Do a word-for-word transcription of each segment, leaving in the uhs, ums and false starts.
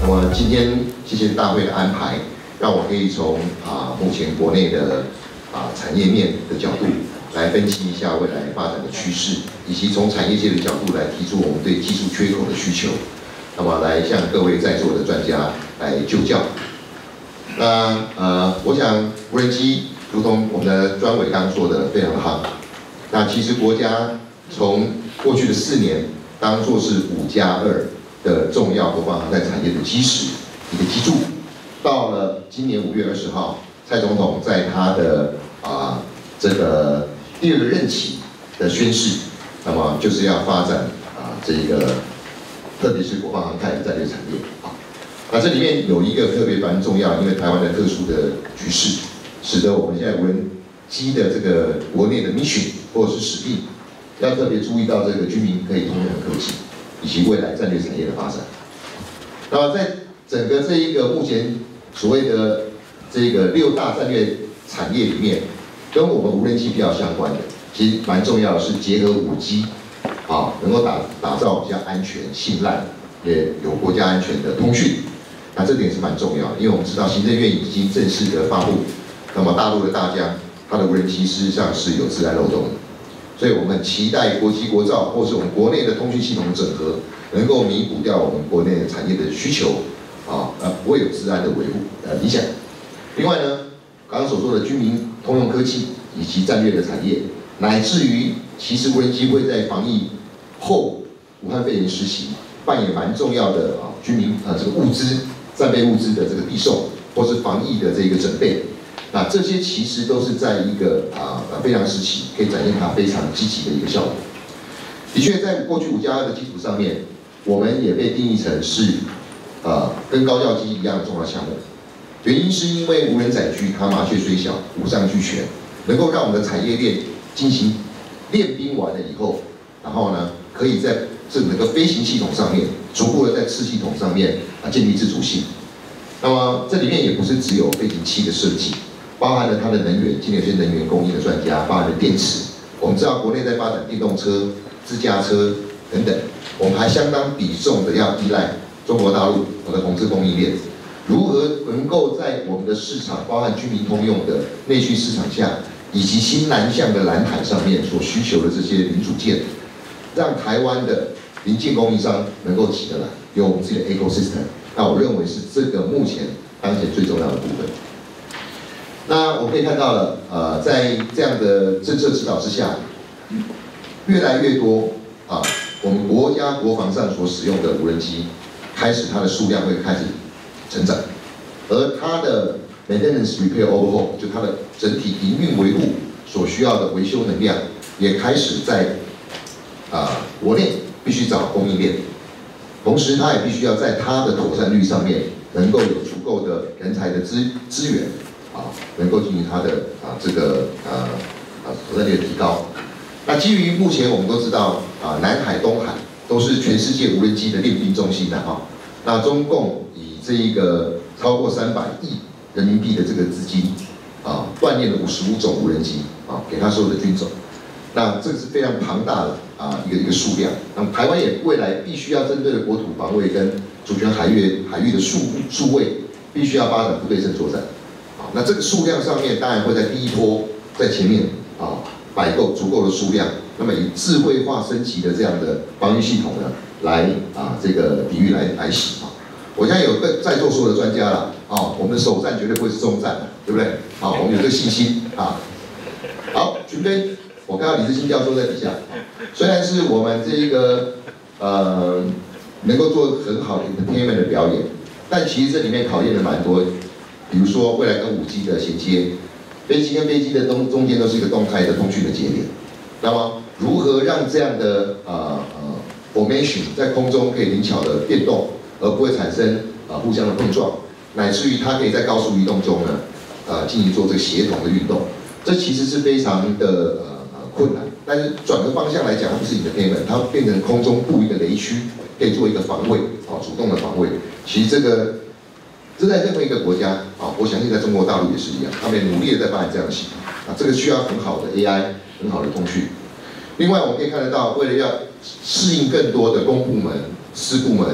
么今天谢谢大会的安排，让我可以从啊目前国内的啊产业面的角度来分析一下未来发展的趋势，以及从产业界的角度来提出我们对技术缺口的需求，那么来向各位在座的专家来就教。那呃，我想无人机如同我们的专委刚刚说的非常好。那其实国家从过去的四年当作是五加二的重要国防航太产业的基石一个基柱，到了今年五月二十号，蔡总统在他的啊这个第二个任期的宣示，那么就是要发展啊这个特别是国防航太的战略产业啊。那这里面有一个特别蛮重要，因为台湾的特殊的局势，使得我们现在无人机的这个国内的 mission 或者是使命，要特别注意到这个军民可以通用的科技，以及未来战略产业的发展。那么在整个这一个目前所谓的这个六大战略产业里面，跟我们无人机比较相关的，其实蛮重要的是结合五 G， 啊，能够打打造比较安全、信赖，也有国家安全的通讯。那这点是蛮重要的，因为我们知道行政院已经正式的发布，那么大陆的大疆，它的无人机事实上是有自然漏洞的，所以我们期待国机国造或是我们国内的通讯系统的整合，能够弥补掉我们国内的产业的需求，啊，呃，不会有治安的维护呃影响。另外呢，刚刚所说的军民通用科技以及战略的产业，乃至于其实无人机会在防疫后武汉肺炎时期扮演蛮重要的啊军民啊这个物资。战备物资的这个递送，或是防疫的这个准备，那这些其实都是在一个啊非常时期，可以展现它非常积极的一个效果。的确，在过去五加二的基础上面，我们也被定义成是呃跟高教机一样的重要项目。原因是因为无人载具它麻雀虽小，五脏俱全，能够让我们的产业链进行练兵完了以后，然后呢，可以在这整个飞行系统上面，逐步的在次系统上面啊建立自主性。那么这里面也不是只有飞行器的设计，包含了它的能源，今年有些能源供应的专家，包含了电池。我们知道国内在发展电动车、自驾车等等，我们还相当比重的要依赖中国大陆我的红色供应链。如何能够在我们的市场，包含军民通用的内需市场下，以及新南向的蓝海上面所需求的这些零组件，让台湾的零件供应商能够起得来，有我们自己的 ecosystem， 那我认为是这个目前当前最重要的部分。那我们可以看到了，呃，在这样的政策指导之下，越来越多啊，我们国家国防上所使用的无人机，开始它的数量会开始成长，而它的 maintenance repair overhaul 就它的整体营运维护所需要的维修能量，也开始在啊国内必须找供应链，同时它也必须要在它的妥善率上面能够有足够的人才的资资源啊，能够进行它的啊这个呃啊妥善率的提高。那基于目前我们都知道啊南海、东海都是全世界无人机的练兵中心的哈，那中共以这一个超过三百亿人民币的这个资金啊，锻炼了五十五种无人机啊，给他所有的军种。那这个是非常庞大的啊一个一个数量。那么台湾也未来必须要针对的国土防卫跟主权海域海域的数数位，必须要发展不对称作战。啊，那这个数量上面当然会在第一波在前面啊摆够足够的数量，那么以智慧化升级的这样的防御系统呢，来啊这个抵御来来袭啊。我相信有个在座所有的专家啦，啊，我们的首战绝对不会是终战的，对不对？好，我们有这个信心啊。好，群飞，我看到李志新教授在底下，虽然是我们这一个呃能够做很好的 entertainment 的表演，但其实这里面考验的蛮多，比如说未来跟五 G 的衔接，飞机跟飞机的中中间都是一个动态的通讯的节点，那么如何让这样的呃呃 formation 在空中可以灵巧的变动？而不会产生啊互相的碰撞，乃至于它可以在高速移动中呢，呃进行做这个协同的运动，这其实是非常的呃呃困难。但是转个方向来讲，它不是你的 payment， 它变成空中布一个雷区，可以做一个防卫啊，主动的防卫。其实这个这在任何一个国家啊，我相信在中国大陆也是一样，他们也努力的在发展这样的系统啊，这个需要很好的 A I， 很好的通讯。另外，我们可以看得到，为了要适应更多的公部门、私部门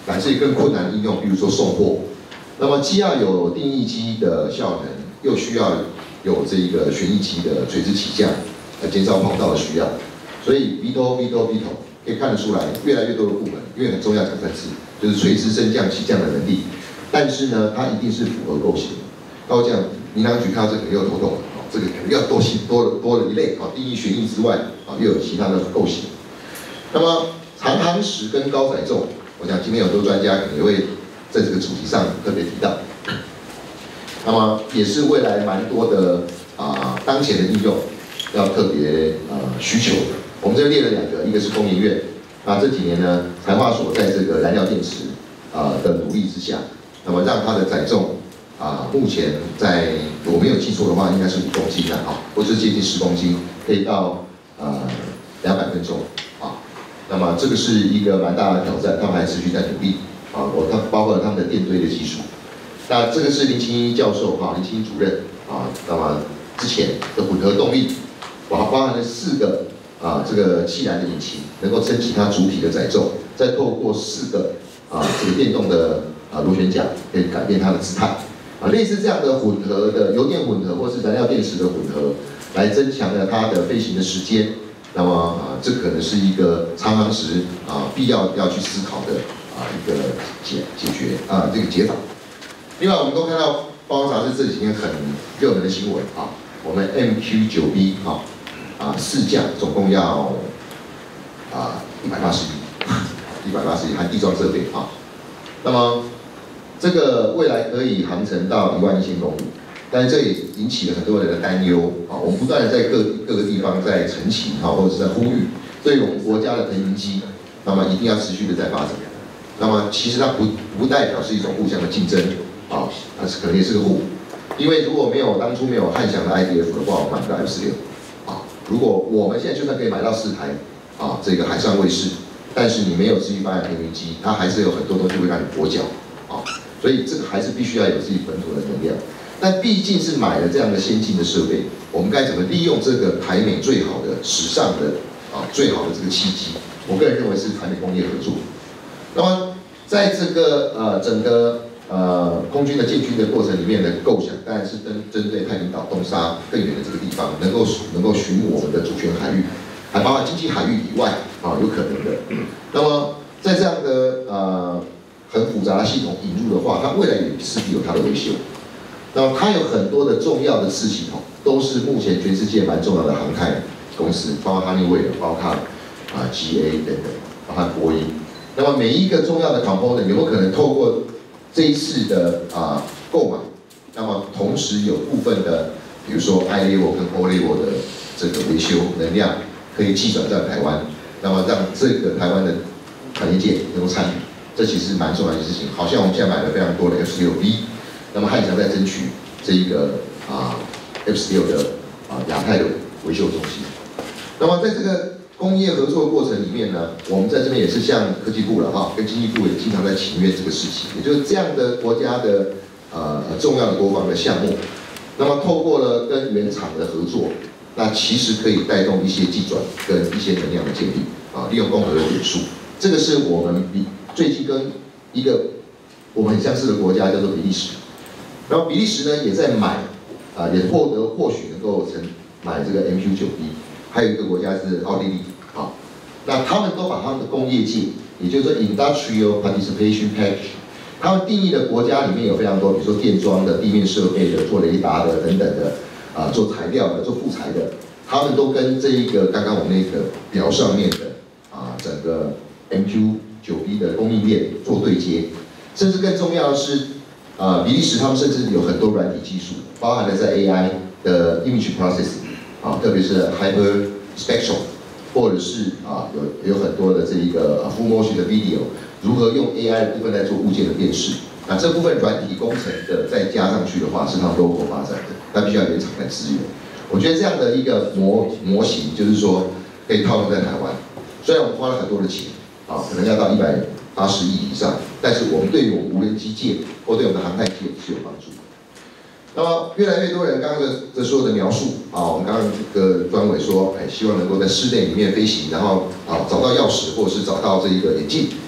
乃至于更困难的应用，比如说送货。那么既要有定翼机的效能，又需要有这个旋翼机的垂直起降，来减少跑道的需要。所以 V T O V T O V T O 可以看得出来，越来越多的部门，因为很重要讲三次，就是垂直升降起降的能力。但是呢，它一定是符合构型。那我讲民航局看到这个又头痛了，哦，这个可能要多新多了多了一类，啊，定翼旋翼之外，啊，又有其他的构型。那么长航时跟高载重，我想今天有很多专家可能也会在这个主题上特别提到。那么也是未来蛮多的啊、呃、当前的应用要特别呃需求的。我们这边列了两个，一个是工研院，那这几年呢，材化所在这个燃料电池啊、呃、的努力之下，那么让它的载重啊、呃、目前在我没有记错的话，应该是五公斤的啊，或是接近十公斤，可以到呃两百分钟啊。那么这个是一个蛮大的挑战，他们还持续在努力啊。我它包括了他们的电堆的技术。那这个是林清一教授哈，林清一主任啊。那么之前的混合动力，包包含了四个啊这个气燃的引擎，能够撑起它主体的载重，再透过四个啊这个电动的啊螺旋桨，可以改变它的姿态啊。类似这样的混合的油电混合或是燃料电池的混合，来增强了它的飞行的时间。那么啊，这可能是一个长航时啊必要要去思考的啊一个解解决啊这个解法。另外，我们都看到《报章杂志》这几天很热门的新闻啊，我们 M Q 九 B 啊啊四架总共要啊一百八十亿，一百八十亿含地装设备啊。那么这个未来可以航程到一万一千公里，但是这也引起了很多人的担忧啊。我们不断的在各各个地方在澄清啊，或者是在呼吁，对于我们国家的腾云机，那么一定要持续的在发展。那么其实它不不代表是一种互相的竞争。啊，它是可能也是个互补，因为如果没有当初没有汉翔的 I D F 的话，我买不到 F 十六啊。如果我们现在就算可以买到四台啊这个海上卫士，但是你没有持续发展腾云机，它还是有很多东西会让你跛脚啊。所以这个还是必须要有自己本土的能量。但毕竟是买了这样的先进的设备，我们该怎么利用这个台美最好的、时尚的啊最好的这个契机？我个人认为是台美工业合作。那么在这个呃整个呃，空军的建军的过程里面的构想，当然是针针对太平岛东沙更远的这个地方，能够能够巡我们的主权海域，还包括经济海域以外啊，有可能的。那么在这样的呃很复杂的系统引入的话，它未来也势必有它的维修。那么它有很多的重要的次系统，都是目前全世界蛮重要的航太公司，包括哈尼韦尔，包括啊 G A 等等，包括波音。那么每一个重要的 component 有没有可能透过这一次的啊购买，那么同时有部分的，比如说 I level 跟 O level 的这个维修能量可以寄转到台湾，那么让这个台湾的产业界能够参与，这其实蛮重要的事情。好像我们现在买了非常多的 F 十六 V， 那么汉翔在争取这一个啊 F 十六的啊亚太的维修中心。那么在这个工业合作的过程里面呢，我们在这边也是向科技部了哈，跟经济部也经常在请愿这个事情，也就是这样的国家的呃重要的国防的项目，那么透过了跟原厂的合作，那其实可以带动一些技转跟一些能量的建立啊，利用共和的点数，这个是我们比最近跟一个我们很相似的国家叫做比利时，然后比利时呢也在买啊，也获得或许能够成买这个 M Q 九 B。还有一个国家是奥地利，啊，那他们都把他们的工业界，也就是说 industrial participation package， 他们定义的国家里面有非常多，比如说电装的、地面设备的、做雷达的等等的，啊，做材料的、做副材的，他们都跟这一个刚刚我们那个表上面的啊整个 M Q 九 B 的供应链做对接，甚至更重要的是，啊，比利时他们甚至有很多软体技术，包含了在 A I 的 image processing。啊，特别是 hyper spectral， 或者是啊有有很多的这一个 full motion 的 video， 如何用 A I 的部分来做物件的辨识？那这部分软体工程的再加上去的话，是他们 local 发展的，那必须要原厂来支援。我觉得这样的一个模模型，就是说可以套用在台湾。虽然我们花了很多的钱，啊，可能要到一百八十亿以上，但是我们对于我们无人机界或对我们的航太界是有帮助的。那么越来越多人刚刚的这所有的描述啊，我们刚刚这个专委说，哎，希望能够在室内里面飞行，然后啊找到钥匙或者是找到这一个眼镜。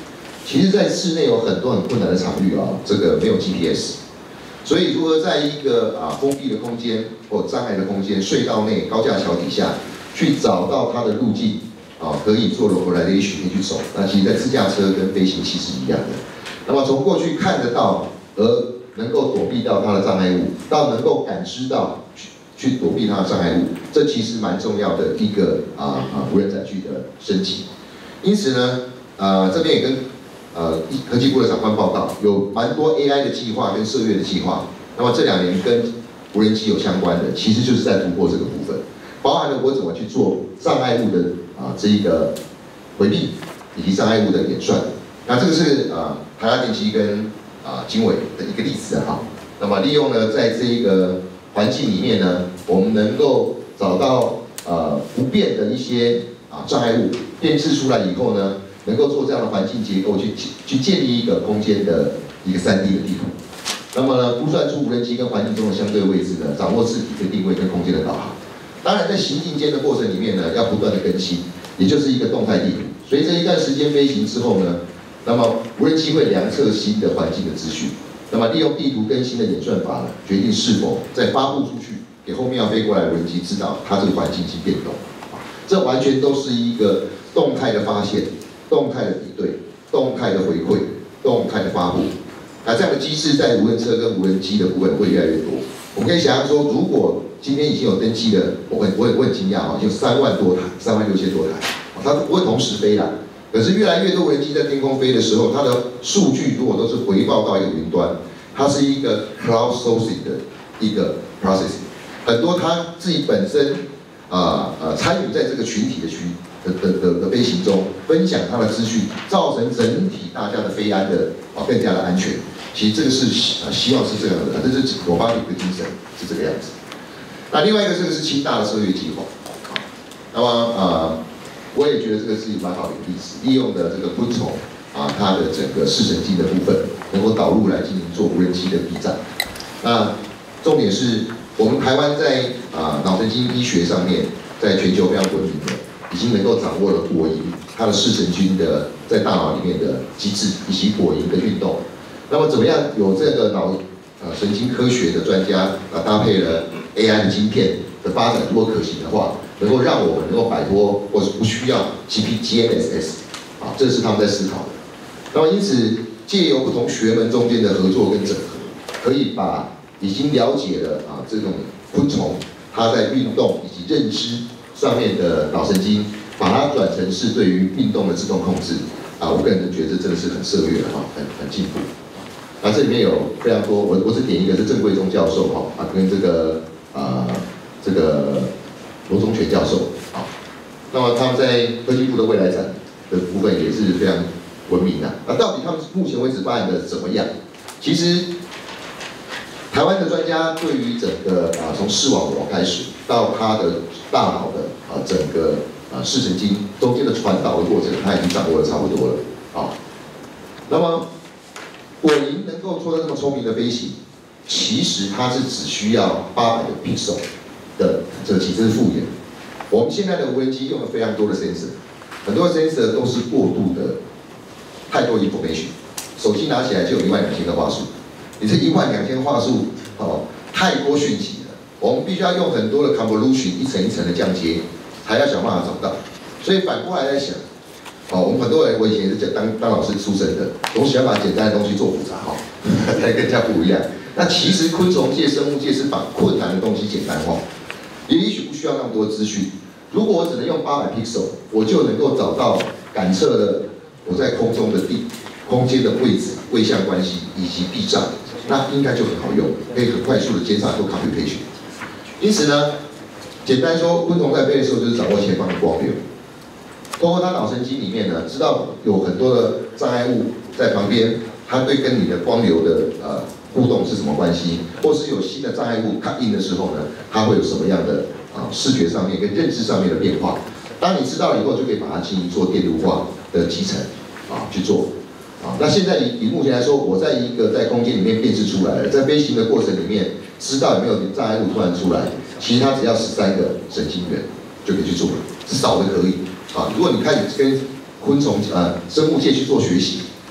其实，在室内有很多很困难的场域啊，这个没有 G P S， 所以如何在一个啊封闭的空间或障碍的空间、隧道内、高架桥底下，去找到它的路径啊，可以做 localization 去走。那其实，在自驾车跟飞行器是一样的。那么从过去看得到，而能够躲避到它的障碍物，到能够感知到去去躲避它的障碍物，这其实蛮重要的一个啊啊无人载具的升级。因此呢，呃这边也跟呃科技部的长官报告，有蛮多 A I 的计划跟涉越的计划。那么这两年跟无人机有相关的，其实就是在突破这个部分，包含了我怎么去做障碍物的啊这一个回避，以及障碍物的演算。那这个是啊台达电机跟啊经纬的一个例子哈。那么利用呢在这一个环境里面呢，我们能够找到呃不变的一些啊障碍物，辨识出来以后呢，能够做这样的环境结构去去建立一个空间的一个 三 D 的地图。那么呢，估算出无人机跟环境中的相对位置呢，掌握字体的定位跟空间的导航。当然，在行进间的过程里面呢，要不断的更新，也就是一个动态地图。随着一段时间飞行之后呢，那么无人机会量测新的环境的资讯。那么利用地图更新的演算法呢，决定是否再发布出去，给后面要飞过来的无人机知道它这个环境已经变动。这完全都是一个动态的发现、动态的比对、动态的回馈、动态的发布。那这样的机制在无人车跟无人机的部分会越来越多。我们可以想象说，如果今天已经有登记的，我很我很我很惊讶啊，就三万多台，三万六千多台，它不会同时飞啦。可是越来越多无人机在天空飞的时候，它的数据如果都是回报到一个云端，它是一个 crowd sourcing 的一个 processing， 很多它自己本身啊呃参与在这个群体的群的的的的飞行中，分享它的资讯，造成整体大家的飞安的啊更加的安全。其实这个是啊希望是这样的，这是罗巴尼的精神是这个样子。那另外一个这个是清大的涉越计划，那么呃。我也觉得这个是蛮好的一个例子，利用的这个昆虫啊，它的整个视神经的部分，能够导入来进行做无人机的避障。那重点是我们台湾在啊脑神经医学上面，在全球非常闻名的，已经能够掌握了果蝇它的视神经的在大脑里面的机制，以及果蝇的运动。那么怎么样有这个脑呃神经科学的专家啊搭配了 A I 的晶片的发展，如果可行的话，能够让我们能够摆脱，或是不需要 G P G N S S， 啊，这是他们在思考的。那么因此，借由不同学门中间的合作跟整合，可以把已经了解了啊这种昆虫它在运动以及认知上面的脑神经，把它转成是对于运动的自动控制啊，我个人觉得这真的是很涉越了哈，很很进步。那这里面有非常多，我我只点一个是郑贵忠教授哈啊，跟这个啊这个。罗宗全教授，啊，那么他们在科技部的未来展的部分也是非常闻名的。那到底他们目前为止发展的怎么样？其实台湾的专家对于整个啊从视网膜开始到他的大脑的啊整个啊视神经中间的传导的过程，他已经掌握的差不多了。啊，那么果蝇能够做到这么聪明的飞行，其实它是只需要八百个 pixel。的这个几次复原，我们现在的无人机用了非常多的 sensor， 很多的 sensor 都是过度的，太多 information， 手机拿起来就有一万两千个话术，你这一万两千话术哦，太多讯息了，我们必须要用很多的 convolution 一层一层的降阶，才要想办法找到。所以反过来在想，哦，我们很多人我以前也是讲当当老师出身的，总喜欢把简单的东西做复杂哈，才更加不一样。那其实昆虫界、生物界是把困难的东西简单化。也许不需要那么多资讯。如果我只能用八百 pixel， 我就能够找到感测了我在空中的地、空间的位置、位相关系以及避障，那应该就很好用，可以很快速的减少很多 computation。因此呢，简单说，昆虫在飞的时候就是掌握前方的光流，通过它脑神经里面呢，知道有很多的障碍物在旁边，它对跟你的光流的呃。互动是什么关系，或是有新的障碍物 cut in 的时候呢，它会有什么样的啊视觉上面跟认知上面的变化？当你知道了以后，就可以把它进行做电路化的集成啊去做啊。那现在以以目前来说，我在一个在空间里面辨识出来了，在飞行的过程里面，知道有没有障碍物突然出来，其实它只要十三个神经元就可以去做了，是少的可以啊。如果你开始跟昆虫呃生物界去做学习，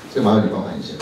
这个麻烦你帮我看一下。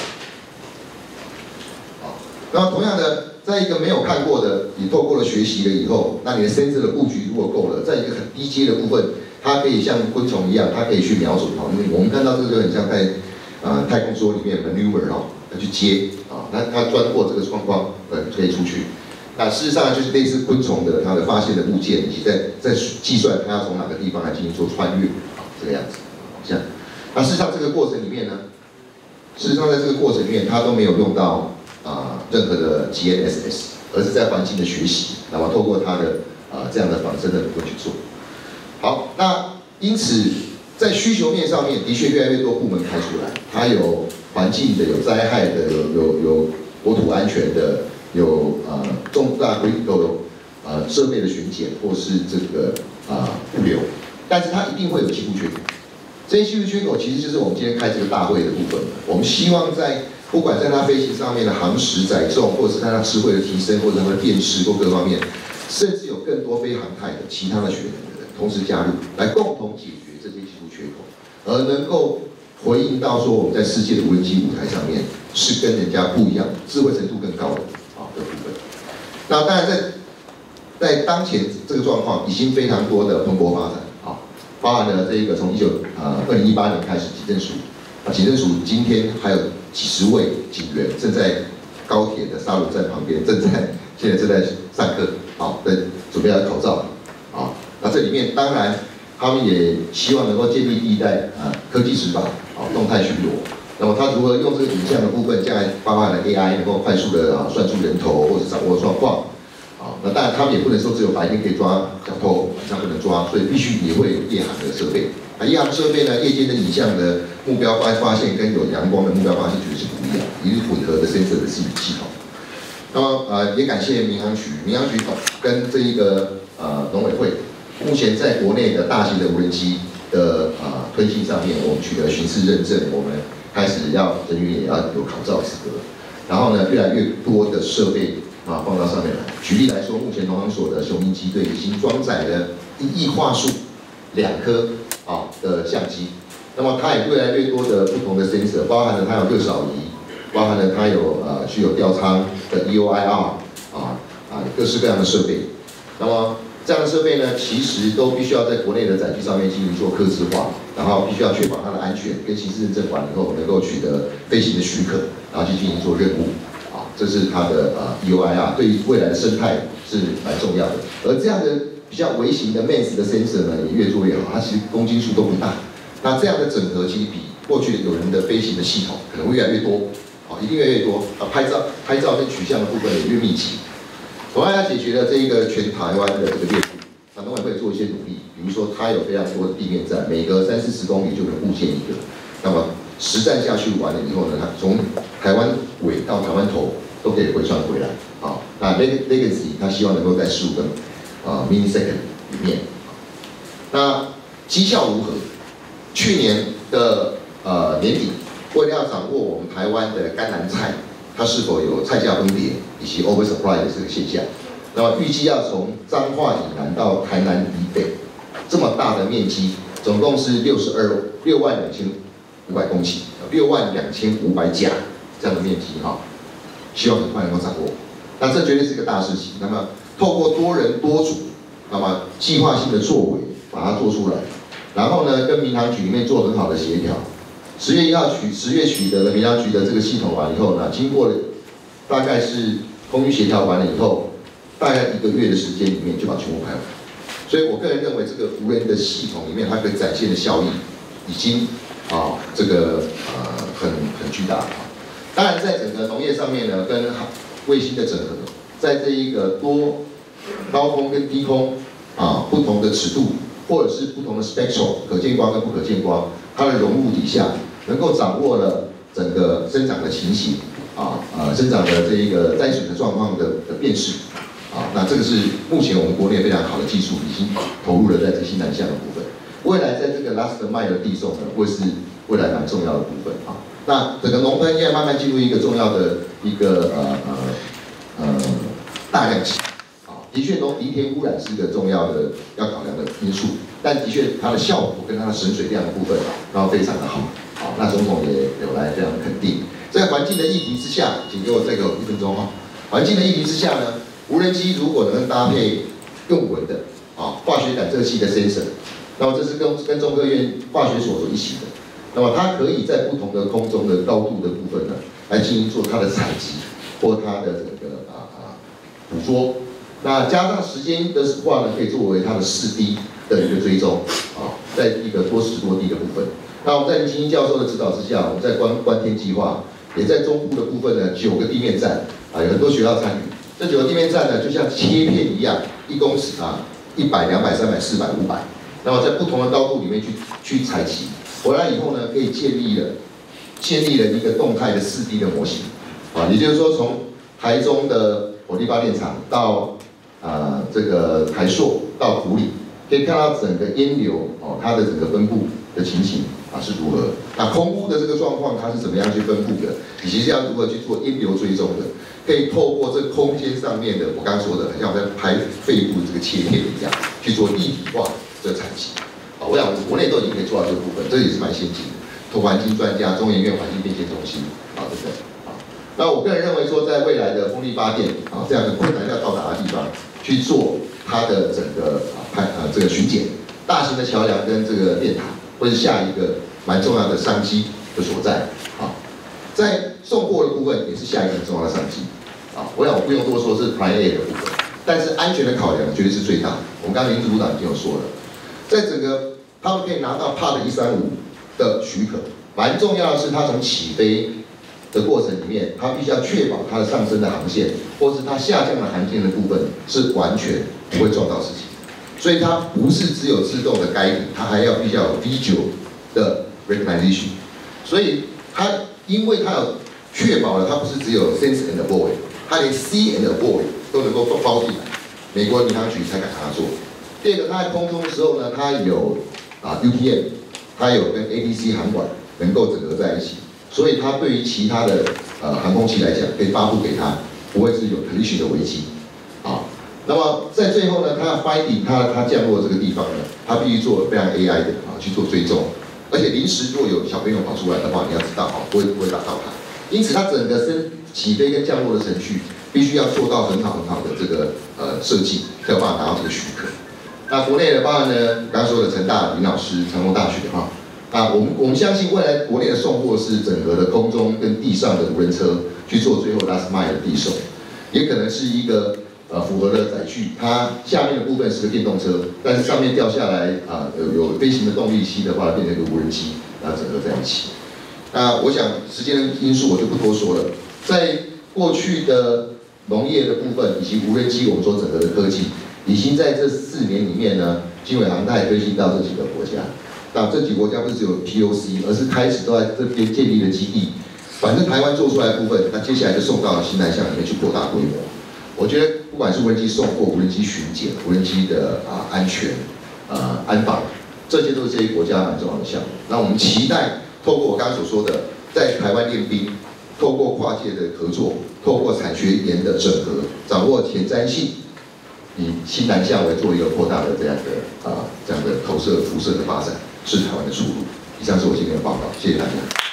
好，那么同样的，在一个没有看过的，你透过了学习了以后，那你的 sensor 的布局如果够了，在一个很低阶的部分，它可以像昆虫一样，它可以去瞄准好，因为我们看到这个就很像在呃太空梭里面 maneuver 哦，它去接啊，那它钻过这个窗框，呃，可以出去。那事实上就是类似昆虫的它的发现的物件，以及在在计算它要从哪个地方来进行做穿越啊，这个样子。像，那事实上这个过程里面呢，事实上在这个过程里面，它都没有用到啊、呃、任何的 G N S S， 而是在环境的学习，那么透过它的啊、呃、这样的仿生的部分去做。好，那因此在需求面上面，的确越来越多部门开出来，它有环境的，有灾害的，有有有国土安全的。有呃重大 critical 呃设备的巡检，或是这个啊物流，但是它一定会有技术缺口。这些技术缺口其实就是我们今天开这个大会的部分。我们希望在不管在它飞行上面的航时载重，或者是看它智慧的提升，或者它的电视或各方面，甚至有更多非航太的其他的学能的人同时加入，来共同解决这些技术缺口，而能够回应到说我们在世界的无人机舞台上面是跟人家不一样，智慧程度更高的。的部分，那当然在在当前这个状况，已经非常多的蓬勃发展啊，包含了这一个从一九呃二零一八年开始，警政署啊，警政署今天还有几十位警员正在高铁的沙仑站旁边，正在现在正在上课，好，在准备要考照啊。那这里面当然他们也希望能够建立第一代啊科技执法啊动态巡逻。那么它如何用这个影像的部分，将来包含了 A I 能够快速的啊算出人头或者掌握状况，啊，那当然他们也不能说只有白天可以抓小偷，晚上不能抓，所以必须也会有夜航的设备。啊，夜航设备呢，夜间的影像的目标发发现跟有阳光的目标发现绝对是不一样，一是混合的 sensor 的系系统。那么呃也感谢民航局，民航局跟这一个呃农委会，目前在国内的大型的无人机的啊、呃、推进上面，我们取得巡视认证，我们开始要人员也要有考照资格，然后呢，越来越多的设备啊放到上面来。举例来说，目前农航所的雄鹰机队已经装载了一亿画素两颗啊的相机，那么它也越来越多的不同的 sensor， 包含了它有热扫仪，包含了它有呃具有吊舱的 E O I R 啊啊各式各样的设备，那么。这样的设备呢，其实都必须要在国内的载具上面进行做客制化，然后必须要确保它的安全，跟刑事认证完以后能够取得飞行的许可，然后去进行做任务，啊，这是它的呃 E O I R， 对于未来的生态是蛮重要的。而这样的比较微型的 M A S 的 sensor 呢，也越做越好，它其实公斤数都不大。那这样的整合其实比过去的有人的飞行的系统可能会越来越多，啊，一定越来越多。啊，拍照、拍照跟取向的部分也越密集。同样要解决了这一个全台湾的这个猎户，那农委会做一些努力，比如说它有非常多的地面站，每隔三四十公里就能布建一个，那么实战下去完了以后呢，它从台湾尾到台湾头都可以回传回来，啊，那 latency 它希望能够在十五个啊 millisecond 里面，那绩效如何？去年的呃年底，为了要掌握我们台湾的甘蓝菜。它是否有菜价崩跌以及 oversupply 的这个现象？那么预计要从彰化以南到台南以北，这么大的面积，总共是六十二六万两千五百公顷，六万两千五百甲这样的面积哈，希望很快能够掌握。那这绝对是个大事情。那么透过多人多组，那么计划性的作为把它做出来，然后呢跟民航局里面做很好的协调。十月一号取十月取得了民航局的这个系统完以后呢，经过了大概是空域协调完了以后，大概一个月的时间里面就把全部拍完。所以我个人认为这个无人的系统里面它可以展现的效益已经啊这个呃很很巨大啊。当然在整个农业上面呢，跟卫星的整合，在这一个多高空跟低空啊不同的尺度，或者是不同的 spectral 可见光跟不可见光，它的融入底下。能够掌握了整个生长的情形啊，呃，生长的这一个栽水的状况的的辨识啊，那这个是目前我们国内非常好的技术，已经投入了在这新南向的部分。未来在这个 last mile 的递送呢，会是未来蛮重要的部分啊。那整个农喷现在慢慢进入一个重要的一个呃呃呃大量期啊，的确农犁田污染是一个重要的要考量的因素。但的确，它的效果跟它的省水量的部分，然后非常的好。 好，那总统也有来非常肯定。在环境的议题之下，请给我再给我一分钟哈。环境的议题之下呢，无人机如果能搭配用稳的啊化学感测器的 sensor， 那么这是跟跟中科院化学所所一起的，那么它可以在不同的空中的高度的部分呢，来进行做它的采集或它的这个啊啊捕捉。那加上时间的话呢，可以作为它的四 D 的一个追踪啊，在一个多时多地的部分。那我们在林清英教授的指导之下，我们在观观天计划，也在中部的部分呢，九个地面站啊，有很多学校参与。这九个地面站呢，就像切片一样，一公尺啊，一百、两百、三百、四百、五百，那么在不同的高度里面去去采集，回来以后呢，可以建立了建立了一个动态的四 D 的模型啊，也就是说，从台中的火力发电厂到啊、呃、这个台塑到埔里，可以看到整个烟流哦，它的整个分布的情形啊是如何？那空污的这个状况它是怎么样去分布的？以及是要如何去做烟流追踪的？可以透过这空间上面的我刚刚说的，像我们在拍肺部这个切片一样，去做立体化的采集。啊，我想国内都已经可以做到这个部分，这也是蛮先进的。托环境专家，中研院环境变迁中心啊，对不对？啊，那我个人认为说，在未来的风力发电啊这样很困难要到达的地方，去做它的整个啊拍啊这个巡检，大型的桥梁跟这个电塔，会是下一个蛮重要的商机的所在。啊，在送货的部分也是下一个很重要的商机。啊，我想我不用多说，是 Prime A 的部分，但是安全的考量绝对是最大的。我们刚刚林组长已经有说了，在整个他们可以拿到 Part 一三五的许可，蛮重要的是，它从起飞的过程里面，它必须要确保它的上升的航线，或是它下降的航线的部分是完全不会撞到事情。所以它不是只有自动的 guiding， 它还要必须要有 visual 的 recognition。所以它因为它有确保了，它不是只有 sense and avoid。它连 see and avoid 都能够包进来，美国民航局才敢让它做。第二个，它在空中的时候呢，它有啊 U P M， 它有跟 A T C 航管能够整合在一起，所以它对于其他的呃航空器来讲，可以发布给它，不会是有 collision 的危机。啊，那么在最后呢，它要 finding 它它降落这个地方呢，它必须做非常 A I 的啊去做追踪，而且临时如果有小朋友跑出来的话，你要知道啊，不会不会打到它。因此，它整个升起飞跟降落的程序，必须要做到很好很好的这个呃设计，才有办法拿到这个许可。那国内的包含呢，刚刚说的成大林老师、成功大学哈，啊，我们我们相信未来国内的送货是整合的空中跟地上的无人车去做最后 last mile 的递送，也可能是一个呃符合的载具，它下面的部分是个电动车，但是上面掉下来啊、呃、有有飞行的动力器的话，变成一个无人机，然后整合在一起。那我想时间的因素我就不多说了，在过去的农业的部分以及无人机我们所整合的科技，已经在这四年里面呢，经纬航太推进到这几个国家。那这几个国家不是只有 P O C， 而是开始都在这边建立了基地。反正台湾做出来的部分，那接下来就送到新南向里面去扩大规模。我觉得不管是无人机送货、无人机巡检、无人机的啊安全、啊安防，这些都是这些国家蛮重要的项目。那我们期待透过我刚刚所说的，在台湾练兵，透过跨界的合作，透过产学研的整合，掌握前瞻性，以新南向为做一个扩大的这样的啊这样的投射辐射的发展，是台湾的出路。以上是我今天的报告，谢谢大家。